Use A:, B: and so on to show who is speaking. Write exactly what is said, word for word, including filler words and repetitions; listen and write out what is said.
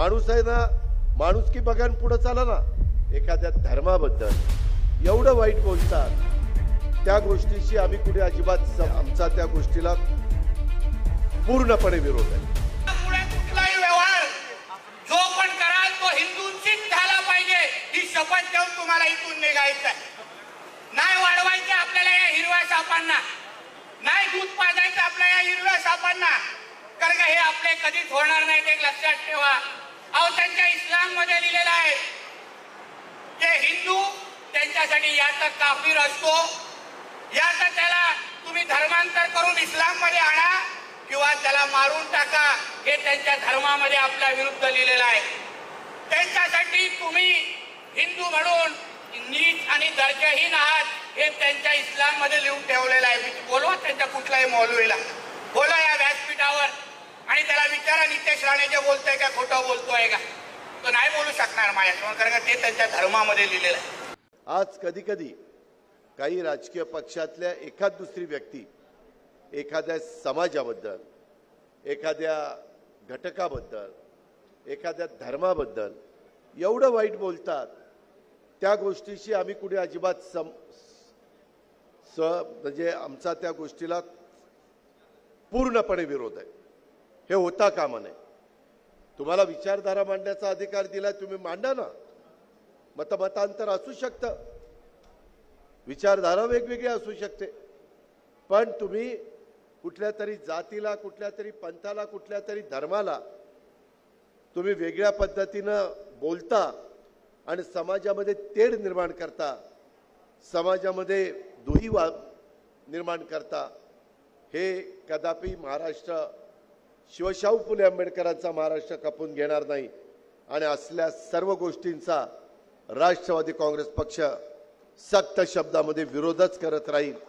A: माणूस आहे ना, माणुसकी बघा आणि पुढे चाला ना. एखाद्या धर्माबद्दल एवढं वाईट बोलतात, त्या गोष्टीशी आम्ही कुठे अजिबात, आमचा त्या गोष्टीला पूर्णपणे विरोध आहे.
B: पुढे कुठलाही व्यवहार जो पण कराल तो हिंदूंशीच झाला पाहिजे ही शपथ देऊन तुम्हाला इथून निघायचं आहे. नाही वाढवायचं आपल्याला या हिरव्या सापांना, नाही दूध पाजायचं आपल्या या हिरव्या सापांना, कारण का हे आपले कधीच होणार नाही, एक लक्षात ठेवा. अहो त्यांच्या इस्लाम मध्ये लिहिलेलं आहे की हिंदू त्यांच्यासाठी या तर काफिर असतो, या तर त्याला तुम्ही धर्मांतर करून इस्लाम मध्ये आणा किंवा त्याला मारून टाका. हे त्यांच्या धर्मामध्ये आपल्या विरुद्ध लिहिलेलं आहे. त्यांच्यासाठी तुम्ही हिंदू म्हणून नीच आणि दर्जाहीन आहात हे त्यांच्या इस्लाम मध्ये लिहून ठेवलेलं आहे. बोलवा त्यांच्या कुठल्याही मौलवीला, बोला या व्यासपीठावर आणि त्याला विचारा नितेश राणे जे बोलतोय का खोटं बोलतोय का. तो नाही बोलू शकणार माझ्यासमोर, कारण का ते त्यांच्या धर्मामध्ये लिहिलेलं आहे.
A: आज कधी कधी काही राजकीय पक्षातल्या एखाद दुसरी व्यक्ती एखाद्या समाजाबद्दल, एखाद्या घटकाबद्दल, एखाद्या धर्माबद्दल एवढं वाईट बोलतात, त्या गोष्टीशी आम्ही कुठे अजिबात सम स म्हणजे आमचा त्या गोष्टीला पूर्णपणे विरोध आहे. हे होता कामा नये. तुम्हाला विचारधारा मांडण्याचा अधिकार दिला, तुम्ही मांडा ना. मतमतांतर असू शकतं, विचारधारा वेगवेगळी असू शकते, पण तुम्ही कुठल्या तरी जातीला, कुठल्या तरी पंथाला, कुठल्या तरी धर्माला तुम्ही वेगळ्या पद्धतीनं बोलता आणि समाजामध्ये तेढ निर्माण करता, समाजामध्ये दुही वा निर्माण करता. हे कदापि महाराष्ट्र शिवशाहू फुले आंबेडकरांचा महाराष्ट्र खपून घेणार नाही. आणि असल्या सर्व गोष्टींचा राष्ट्रवादी काँग्रेस पक्ष सक्त शब्दामध्ये विरोधच करत राहील.